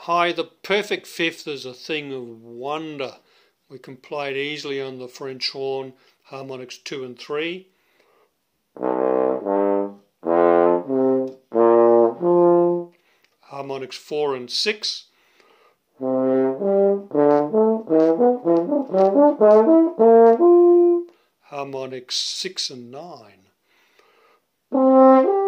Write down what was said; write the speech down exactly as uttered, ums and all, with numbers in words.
Hi, the perfect fifth is a thing of wonder. We can play it easily on the French horn, harmonics two and three. Harmonics four and six. Harmonics six and nine.